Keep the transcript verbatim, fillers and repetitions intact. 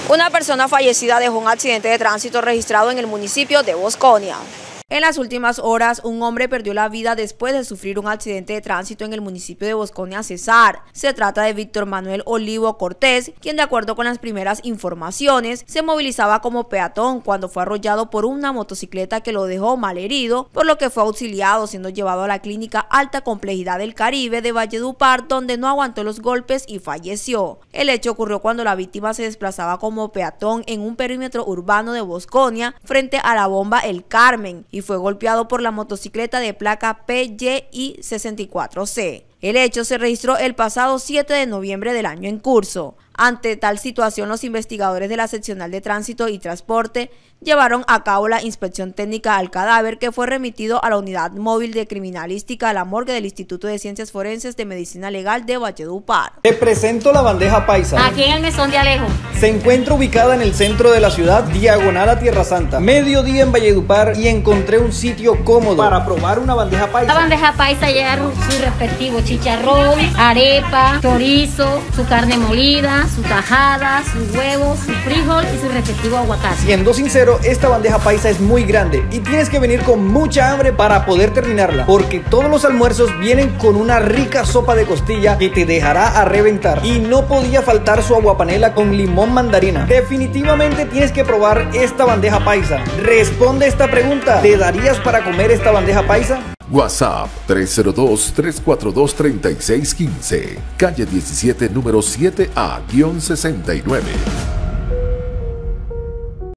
Una persona fallecida dejó un accidente de tránsito registrado en el municipio de Bosconia. En las últimas horas, un hombre perdió la vida después de sufrir un accidente de tránsito en el municipio de Bosconia, Cesar. Se trata de Víctor Manuel Olivo Cortés, quien de acuerdo con las primeras informaciones, se movilizaba como peatón cuando fue arrollado por una motocicleta que lo dejó malherido, por lo que fue auxiliado siendo llevado a la clínica Alta Complejidad del Caribe de Valledupar, donde no aguantó los golpes y falleció. El hecho ocurrió cuando la víctima se desplazaba como peatón en un perímetro urbano de Bosconia frente a la bomba El Carmen y fue golpeado por la motocicleta de placa P Y I sesenta y cuatro C. El hecho se registró el pasado siete de noviembre del año en curso. Ante tal situación, los investigadores de la Seccional de Tránsito y Transporte llevaron a cabo la inspección técnica al cadáver, que fue remitido a la Unidad Móvil de Criminalística a la morgue del Instituto de Ciencias Forenses de Medicina Legal de Valledupar. Te presento la bandeja paisa. Aquí en el Mesón de Alejo. Se encuentra ubicada en el centro de la ciudad, diagonal a Tierra Santa. Mediodía en Valledupar y encontré un sitio cómodo para probar una bandeja paisa. La bandeja paisa lleva su respectivo chicharrón, arepa, chorizo, su carne molida, su tajada, sus huevos, su frijol y su respectivo aguacate. Siendo sincero, esta bandeja paisa es muy grande y tienes que venir con mucha hambre para poder terminarla, porque todos los almuerzos vienen con una rica sopa de costilla que te dejará a reventar, y no podía faltar su aguapanela con limón mandarina. Definitivamente tienes que probar esta bandeja paisa. Responde esta pregunta: ¿te darías para comer esta bandeja paisa? WhatsApp tres cero dos, tres cuatro dos, tres seis uno cinco, calle diecisiete, número siete A sesenta y nueve.